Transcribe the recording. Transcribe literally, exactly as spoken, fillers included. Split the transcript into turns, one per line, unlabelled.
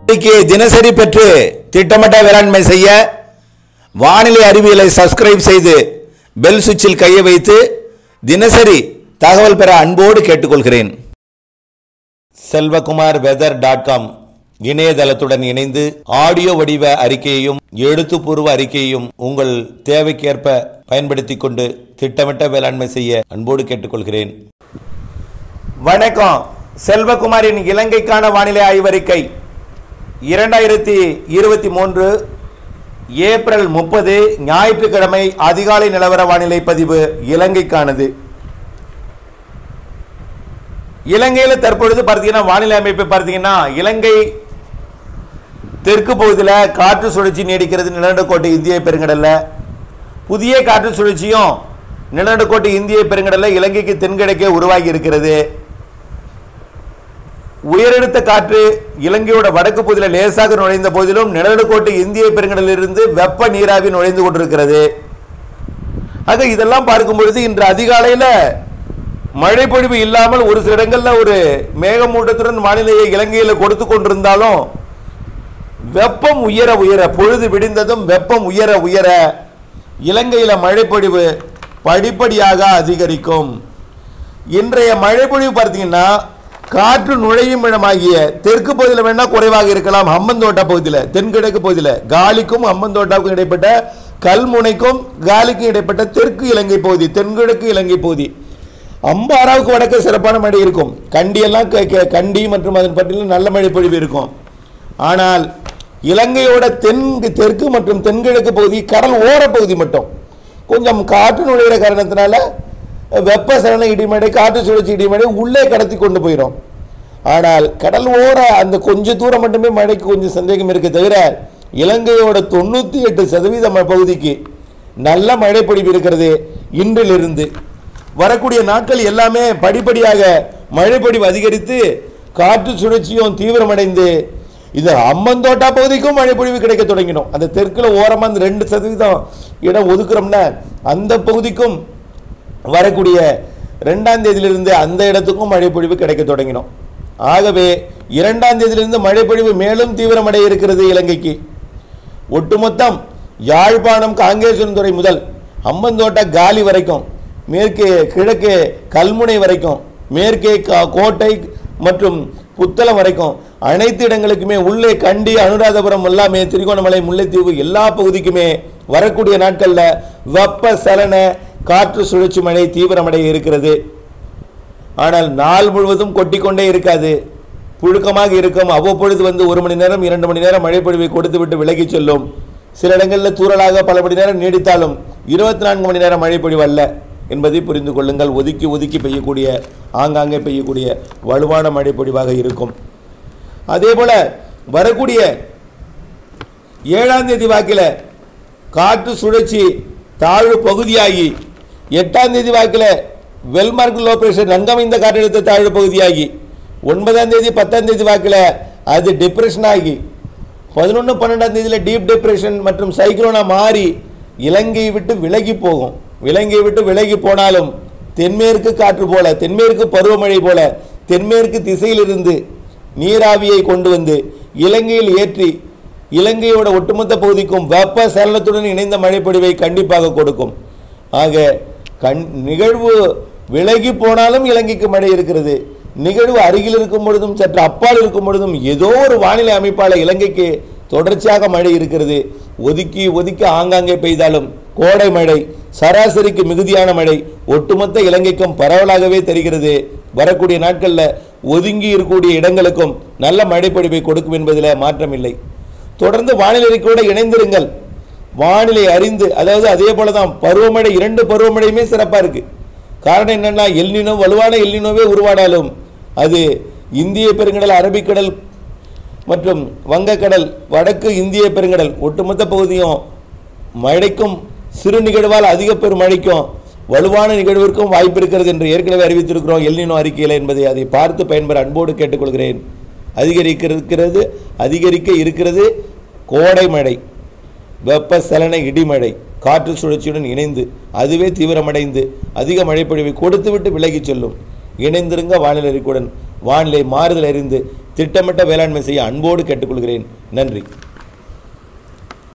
தினசரி பெற்று திட்டமிட்ட வேளாண்மை செய்ய வானிலை அறிவியலை சப்ஸ்கிரைப் செய்து பெல் சுவிட்சில் கையை வைத்து தினசரி தகவல் பெற அன்போடு கேட்டுக்கொள்கிறேன். செல்வகுமார் வெதர் டாட் காம் இணையதளத்துடன் இணைந்து ஆடியோ வடிவ அறிக்கையையும் எழுத்துப்பூர்வ அறிக்கையையும் உங்கள் தேவைக்கேற்ப பயன்படுத்திக் கொண்டு திட்டமிட்ட வேளாண்மை செய்ய அன்போடு கேட்டுக்கொள்கிறேன். வணக்கம். செல்வகுமாரின் இலங்கைக்கான வானிலை ஆய்வறிக்கை இரண்டாயிரத்தி இருபத்தி மூன்று ஏப்ரல் முப்பது ஞாயிற்றுக்கிழமை அதிகாலை நிலவர வானிலை பதிவு இலங்கைக்கானது. இலங்கையில் தற்பொழுது பார்த்தீங்கன்னா வானிலை அமைப்பை பார்த்தீங்கன்னா இலங்கை தெற்கு பகுதியில் காற்று சுழற்சி நீடிக்கிறது. நிலநடுக்கோட்டு இந்திய பெருங்கடலில் புதிய காற்று சுழற்சியும் நிலநடுக்கோட்டு இந்திய பெருங்கடலில் இலங்கைக்கு தென்கிழக்கே உருவாகி இருக்கிறது. உயரழுத்த காற்று இலங்கையோட வடக்கு பகுதியில் லேசாக நுழைந்த போதிலும் நிலநடுக்கோட்டு இந்திய பெருங்கடலிலிருந்து வெப்ப நீராவி நுழைந்து கொண்டிருக்கிறது. ஆக இதெல்லாம் பார்க்கும் பொழுது இன்று அதிகாலையில் மழை பொழிவு இல்லாமல் ஒரு சில இடங்களில் ஒரு மேகமூட்டத்துடன் வானிலையை இலங்கையில் கொடுத்து கொண்டிருந்தாலும் வெப்பம் உயர உயர பொழுது விடிந்ததும் வெப்பம் உயர உயர இலங்கையில் மழை பொழிவு படிப்படியாக அதிகரிக்கும். இன்றைய மழை பொழிவு பார்த்தீங்கன்னா காற்று நுழையும் இடமாகிய தெற்கு பகுதியில் வேணா குறைவாக இருக்கலாம். ஹம்மந்தோட்டா பகுதியில் தென்கிழக்கு பகுதியில் காலிக்கும் ஹம்மந்தோட்டாவுக்கும் இடைப்பட்ட கல்முனைக்கும் காலிக்கும் இடைப்பட்ட தெற்கு இலங்கை பகுதி தென்கிழக்கு இலங்கை பகுதி அம்பாராவுக்கு வடக்கு சிறப்பான மழை இருக்கும். கண்டியெல்லாம் கண்டி மற்றும் அதன் பட்டியலில் நல்ல மழை பொழிவு இருக்கும். ஆனால் இலங்கையோட தென் தெற்கு மற்றும் தென்கிழக்கு பகுதி கடல் ஓர பகுதி மட்டும் கொஞ்சம் காற்று நுழைகிற காரணத்தினால வெப்பசலன இடிமழை காற்று சுழற்சி இடிமழை உள்ளே கடத்தி கொண்டு போயிடும். ஆனால் கடல் ஓர அந்த கொஞ்சம் தூரம் மட்டுமே மழைக்கு கொஞ்சம் சந்தேகம் இருக்க தவிர இலங்கையோட தொண்ணூற்றி எட்டு சதவீத பகுதிக்கு நல்ல மழை பொழிவு இருக்கிறது. இன்றிலிருந்து வரக்கூடிய நாட்கள் எல்லாமே படிப்படியாக மழை பொழிவு அதிகரித்து காற்று சுழற்சியும் தீவிரமடைந்து இது அம்மந்தோட்டா பகுதிக்கும் மழை பொழிவு கிடைக்க தொடங்கிடும். அந்த தெற்குல ஓரமாக அந்த ரெண்டு சதவீதம் இடம் ஒதுக்குறோம்னா அந்த பகுதிக்கும் வரக்கூடிய ரெண்டாம் தேதியிலிருந்து அந்த இடத்துக்கும் மழை பொழிவு கிடைக்க தொடங்கிடும். ஆகவே இரண்டாம் தேதியிலிருந்து மழை பொழிவு மேலும் தீவிரமடைய இருக்கிறது. இலங்கைக்கு ஒட்டுமொத்தம் யாழ்ப்பாணம் காங்கேசன்துறை முதல் அம்மந்தோட்டா காலி வரைக்கும் மேற்கே கிழக்கே கல்முனை வரைக்கும் மேற்கே கோட்டை மற்றும் புத்தளம் வரைக்கும் அனைத்து இடங்களுக்குமே உள்ளே கண்டி அனுராதபுரம் எல்லாமே திரிகோணமலை முல்லைத்தீவு எல்லா பகுதிக்குமே வரக்கூடிய நாட்களில் வெப்ப சலன காற்று சுழற்சி மழை தீவிரமடைய இருக்கிறது. ஆனால் நாள் முழுவதும் கொட்டிக்கொண்டே இருக்காது, புழுக்கமாக இருக்கும். அவ்வப்பொழுது வந்து ஒரு மணி நேரம் இரண்டு மணி நேரம் மழை பொழிவை கொடுத்துவிட்டு விலகி செல்லும். சில இடங்களில் தூறலாக பல மணி நேரம் நீடித்தாலும் இருபத்தி நான்கு மணி நேரம் மழை பொழிவு அல்ல என்பதை புரிந்து கொள்ளுங்கள். ஒதுக்கி ஒதுக்கி பெய்யக்கூடிய ஆங்காங்கே பெய்யக்கூடிய வலுவான மழை பொழிவாக இருக்கும். அதே போல வரக்கூடிய ஏழாம் தேதி வாக்கில் காற்று சுழற்சி தாழ்வு பகுதியாகி எட்டாம் தேதி வாக்கில் வெல்மார்க் லோ பிரஷர் நங்கமைந்த காற்றழுத்த தாழ்வு பகுதியாகி ஒன்பதாம் தேதி பத்தாம் தேதி வாக்கில் அது டிப்ரெஷன் ஆகி பதினொன்று பன்னெண்டாம் தேதியில் டீப் டிப்ரெஷன் மற்றும் சைக்ளோனா மாறி இலங்கையை விட்டு விலகி போகும். இலங்கையை விட்டு விலகி போனாலும் தென்மேற்கு காற்று போல தென்மேற்கு பருவமழை போல தென்மேற்கு திசையிலிருந்து நீராவியை கொண்டு வந்து இலங்கையில் ஏற்றி இலங்கையோட ஒட்டுமொத்த பகுதிக்கும் வெப்ப சலனத்துடன் இணைந்த மழைப்பொழிவை கண்டிப்பாக கொடுக்கும். ஆக கண் நிகழ்வு விலகி போனாலும் இலங்கைக்கு மழை இருக்கிறது. நிகழ்வு அருகில் இருக்கும் பொழுதும் சற்று அப்பால் இருக்கும் பொழுதும் ஏதோ ஒரு வானிலை அமைப்பால் இலங்கைக்கு தொடர்ச்சியாக மழை இருக்கிறது. ஒதுக்கி ஒதுக்கி ஆங்காங்கே பெய்தாலும் கோடை மழை சராசரிக்கு மிகுதியான மழை ஒட்டுமொத்த இலங்கைக்கும் பரவலாகவே தெரிகிறது. வரக்கூடிய நாட்களில் ஒதுங்கி இருக்கக்கூடிய இடங்களுக்கும் நல்ல மழைப்பொழிவை கொடுக்கும் என்பதில் மாற்றமில்லை. தொடர்ந்து வானிலை அறிக்கையோடு இணைந்திருங்கள். வானிலை அறிந்து அதாவது அதே போல தான் பருவமழை இரண்டு பருவமழையுமே சிறப்பாக இருக்குது. காரணம் என்னென்னா எல்னினோ வலுவான எல்னினோவே உருவானாலும் அது இந்திய பெருங்கடல் அரபிக்கடல் மற்றும் வங்கக்கடல் வடக்கு இந்திய பெருங்கடல் ஒட்டுமொத்த பகுதியும் மழைக்கும் சிறு நிகழ்வால் அதிக பெரும் மழைக்கும் வலுவான நிகழ்விற்கும் வாய்ப்பு இருக்கிறது என்று ஏற்கனவே அறிவித்திருக்கிறோம் எல்னினோ அறிக்கையில் என்பதை அதை பார்த்து பயன்பெற அன்போடு கேட்டுக்கொள்கிறேன். அதிகரிக்க இருக்கிறது அதிகரிக்க இருக்கிறது கோடை மழை வெப்ப சலன இடிமழை காற்று சுழற்சியுடன் இணைந்து அதுவே தீவிரமடைந்து அதிக மழைப்பொழிவை கொடுத்துவிட்டு விலகி செல்லும். இணைந்திருங்க வானிலை அறிக்கையுடன். வானிலை மாறுதல் அறிந்து திட்டமிட்ட வேளாண்மை செய்ய அன்போடு கேட்டுக்கொள்கிறேன். நன்றி.